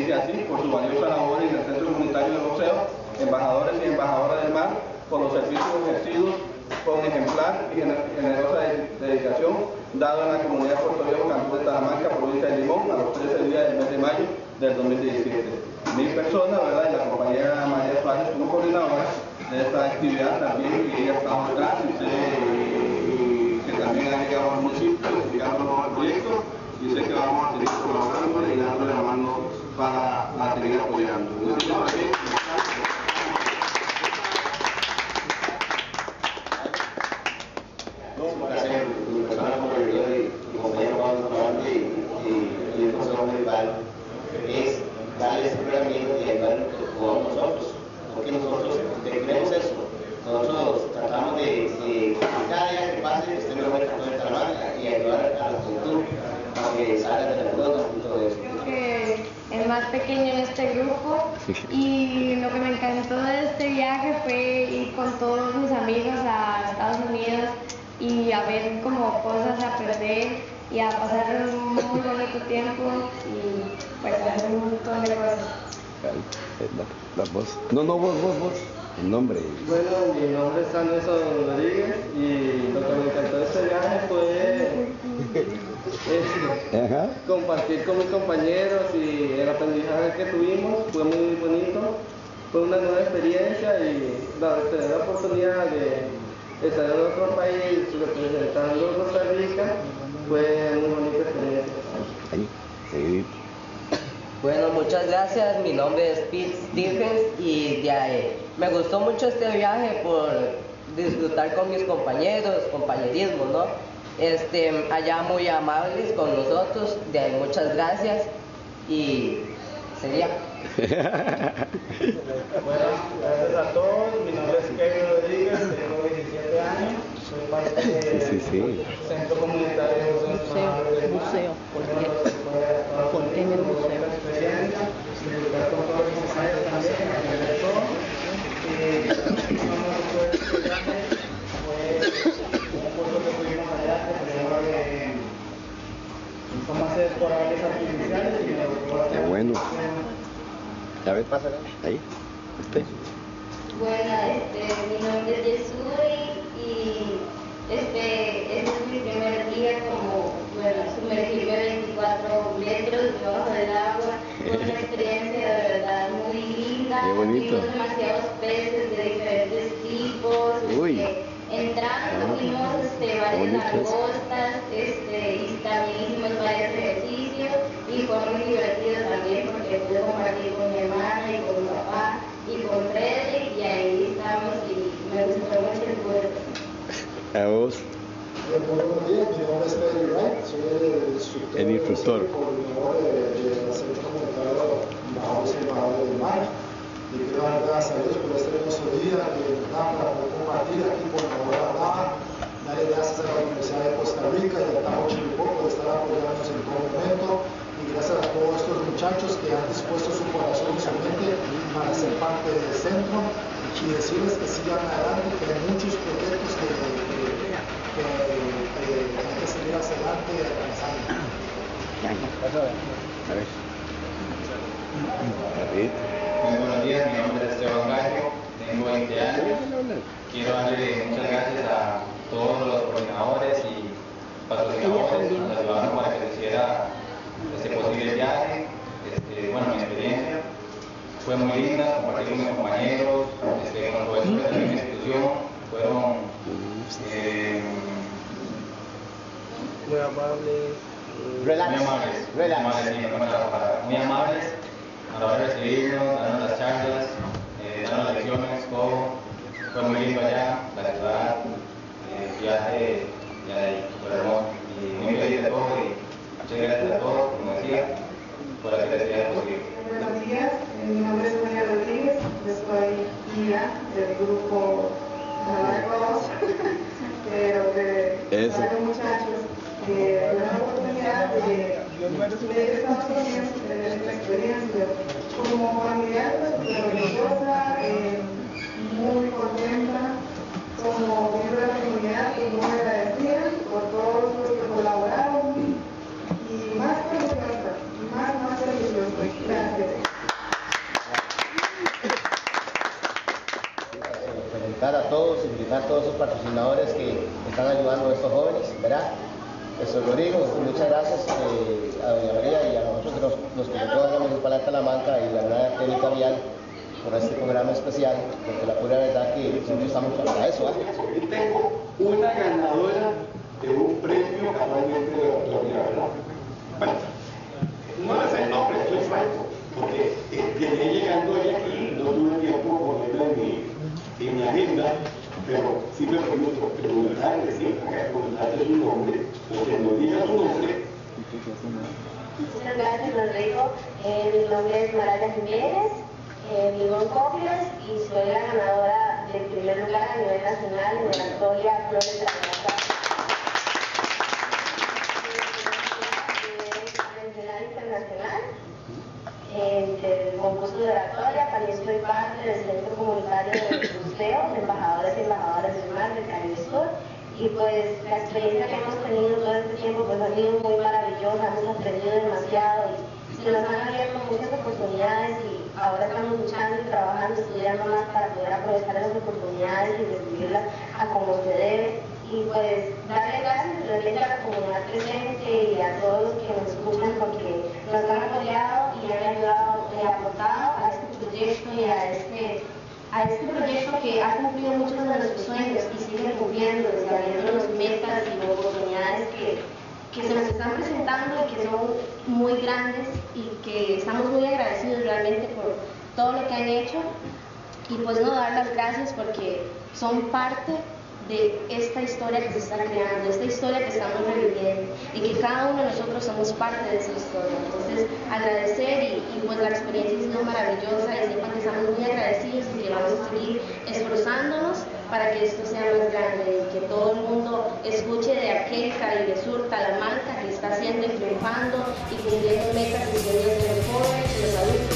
dice así: por su valiosa labor en el Centro Comunitario de Boxeo, embajadores y embajadoras del mar, por los servicios ejercidos con ejemplar y generosa dedicación dado en la comunidad de Puerto Viejo, Campus de Talamanca, provincia de Limón, a los 13 días del mes de mayo del 2017. 1000 personas, ¿verdad? Y la compañera María Suárez como coordinadora de esta actividad también, que ella está atrás y que también ha llegado al municipio explicándonos el proyecto, y sé que vamos a seguir colaborando y dándole la mano para seguir apoyando. Un placer, mi persona como servidor y compañero Pablo Navarro y el Consejo Municipal es darles el herramienta y ayudar a nosotros, porque nosotros creemos eso. Nosotros tratamos de cada día que pase que esté mejor en nuestra marca y ayudar a la juventud a que salga de la duda y todo eso. Creo que el más pequeño en este grupo, y lo que me encantó de este viaje fue ir con todos mis amigos a Estados Unidos y a ver como cosas, a perder y a pasar un muy bonito tiempo y pues hacer un montón de cosas. La voz. No, vos. El nombre. Bueno, mi nombre es Anderson Rodríguez y lo que me encantó de este viaje fue compartir con mis compañeros, y el aprendizaje que tuvimos fue muy bonito. Fue una nueva experiencia y tener la oportunidad de estar en otro país representando a Costa Rica fue muy bonita experiencia. Sí. Bueno, muchas gracias. Mi nombre es Pete Stephens y me gustó mucho este viaje por disfrutar con mis compañerismo, ¿no? Allá muy amables con nosotros, muchas gracias y sería. Bueno, gracias a todos. Mi nombre es Kevin Rodríguez, tengo 17 años, soy parte del Centro Comunitario de Museo. ¿Por qué en el museo? Disfrutar con todos los compañeros también, aprender todo. Fue un curso que tuvimos allá que se llama de cómo hacer corales artificiales y me gustó bastante. Qué bueno. A ver, pásale. Ahí. Bueno, mi nombre es Yesuri y este es mi primer día como, sumergirme 24 metros debajo del agua. Fue una experiencia de verdad muy linda. Qué bonito. Vimos demasiados peces de diferentes tipos. Entrando vimos varias langostas y también hicimos varios ejercicios y fue muy divertido también porque pude compartir con mi hermana y con mi papá y con Frederick, y ahí estamos y me gustó mucho el puerto. A vos. Buenos días, mi nombre es Frederick Wright, soy el instructor coordinador del Centro Comunitario Embajadores y Embajadores del Mar. Y quiero dar gracias a Dios por este hermoso día que nos da para poder compartir aquí por la hora nada. Darle gracias a la Universidad de Costa Rica y al Tajo Chiricó por estar apoyándonos en todo momento. Y gracias a todos estos muchachos que han dispuesto su corazón y su mente para ser parte del centro. Y decirles que sigan adelante, que hay muchos proyectos que hay que seguir hacia adelante y avanzando. A ver. Muy buenos días, mi nombre es Esteban Gallo, tengo 20 años. Quiero darle muchas gracias a todos los coordinadores y patrocinadores que nos ayudaron para que se hiciera este posible viaje. Mi experiencia fue muy linda, compartir con mis compañeros, con los profesores de mi institución, fueron Muy amables. Muy amables a la hora de recibirnos, darnos las charlas, darnos lecciones, todo. Fue muy lindo allá, la ciudad, el viaje, súper hermoso. Y muy feliz de todo y muchas gracias a todos, como decía, por hacer este viaje posible. Buenos días, mi nombre es María Rodríguez, yo soy guía del grupo pero que varios muchachos que tuvieron la oportunidad de ir a Estados Unidos, tener esta experiencia como familiar, súper orgullosa, muy contenta, como miembro de la comunidad y muy agradecida por todos los que colaboraron y más religiosa. Gracias. a todos los patrocinadores que están ayudando a estos jóvenes, ¿verdad? Rodrigo, muchas gracias a doña María y a nosotros los que nos la Municipal de Talamanca y la Unidad Técnica Vial por este programa especial, porque la pura verdad que siempre estamos para eso. Yo tengo una ganadora de un premio casualmente de la ¿verdad? Bueno, no le sé el nombre, estoy franco, porque venía llegando ella aquí, no tuve tiempo de ponerla en mi agenda, pero sí me pregunto, preguntarle, sí, preguntarle su nombre, o que no diga su nombre. Muchas gracias, Rodrigo. Mi nombre es Maraya Jiménez, vivo en Copias y soy la ganadora del primer lugar a nivel nacional en la oratoria Flores de la Casa internacional. Del concurso de oratoria, también soy parte del Centro Comunitario de Buceo, de Embajadores y Embajadoras del Mar del Caribe Sur, y pues la experiencia que hemos tenido todo este tiempo pues ha sido muy maravillosa, hemos aprendido demasiado y se nos han abierto muchas oportunidades y ahora estamos luchando y trabajando, estudiando más para poder aprovechar esas oportunidades y recibirlas a como se debe. Y pues darle gracias realmente a la comunidad presente y a todos los que nos escuchan porque nos han apoyado y han ayudado y aportado a este proyecto y a este proyecto que ha cumplido muchos de nuestros sueños y sigue cumpliendo, abriéndonos metas y oportunidades que se nos están presentando y que son muy grandes y que estamos muy agradecidos realmente por todo lo que han hecho y pues no dar las gracias porque son parte de esta historia que se está creando, de esta historia que estamos reviviendo y que cada uno de nosotros somos parte de esa historia. Entonces, agradecer y pues la experiencia ha sido maravillosa y sepan que estamos muy agradecidos y que vamos a seguir esforzándonos para que esto sea más grande y que todo el mundo escuche de aquel Caribe Sur, Talamanca, que está haciendo y triunfando y cumpliendo metas y sueños de los jóvenes, de los adultos.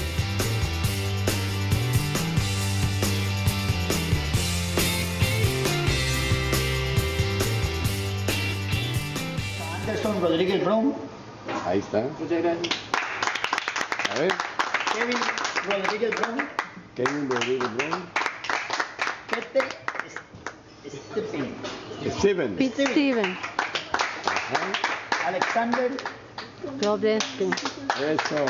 Anderson Rodríguez Brown. Ahí está. Muchas gracias. A ver. Kevin Rodríguez Brown. Kevin Rodríguez Brown. Peter Steven. Steven. Alexander Robleski. Eso.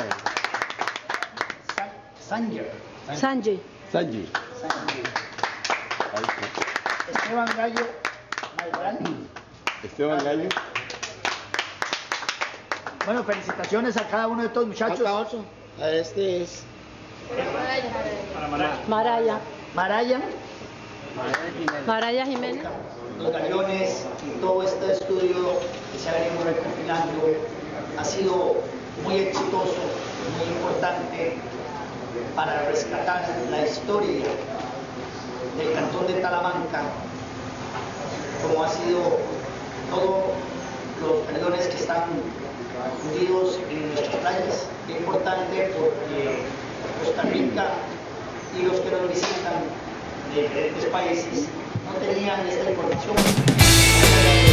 Sanji. Ahí está. Esteban Gallo Malbrán. Esteban Gallo. Bueno, felicitaciones a cada uno de estos muchachos. A este es Maraya Jiménez. Los galeones y todo este estudio que se ha venido recopilando ha sido muy exitoso, muy importante para rescatar la historia del cantón de Talamanca, como ha sido todos los galeones que están hundidos en nuestras playas. Es importante porque Costa Rica y los que nos visitan de diferentes países no tenían esta información.